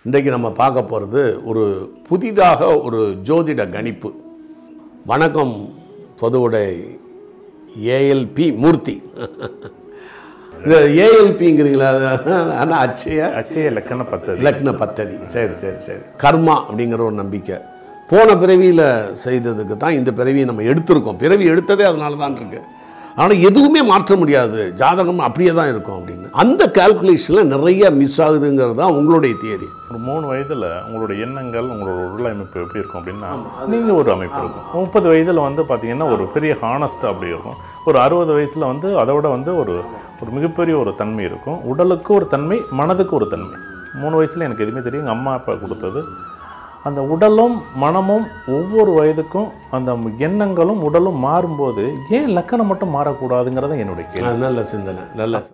இன்றைக்கு நம்ம பார்க்க போகிறது ஒரு புதிதாக ஒரு ஜோதிட கணிப்பு. வணக்கம் பொதுவுடை ஏஎல்பி மூர்த்தி. இந்த ஏஎல்பிங்கிறீங்களா? ஆனால் அச்சய லக்ன பத்ததி. சரி சரி சரி. கர்மா அப்படிங்கிற ஒரு நம்பிக்கை. போன பிறவியில் செய்ததுக்கு தான் இந்த பிறவியை நம்ம எடுத்திருக்கோம். பிறவி எடுத்ததே அதனால தான் இருக்கு. ஆனால் எதுவுமே மாற்ற முடியாது, ஜாதகம் அப்படியே தான் இருக்கும் அப்படின்னு அந்த கால்குலேஷனில் நிறைய மிஸ் ஆகுதுங்கிறது தான் உங்களுடைய தியரி. ஒரு 3 வயதில் உங்களுடைய எண்ணங்கள், உங்களோட உடல் அமைப்பு எப்படி இருக்கும் அப்படின்னா, நீங்கள் ஒரு அமைப்பு இருக்கும். 30 வயதில் பார்த்தீங்கன்னா ஒரு பெரிய ஹானஸ்ட்டாக அப்படி இருக்கும். ஒரு 60 வயசில் அதோட ஒரு மிகப்பெரிய ஒரு தன்மை இருக்கும். உடலுக்கு ஒரு தன்மை, மனதுக்கு ஒரு தன்மை. 3 வயசில் எனக்கு எதுவுமே தெரியும். எங்கள் அம்மா அப்பா கொடுத்தது. அந்த உடலும் மனமும் ஒவ்வொரு வயதுக்கும் அந்த எண்ணங்களும் உடலும் மாறும்போது ஏன் லக்கணம் மட்டும் மாறக்கூடாதுங்கிறத என்னுடைய கேள்வி. நல்ல சிந்தனை. நல்ல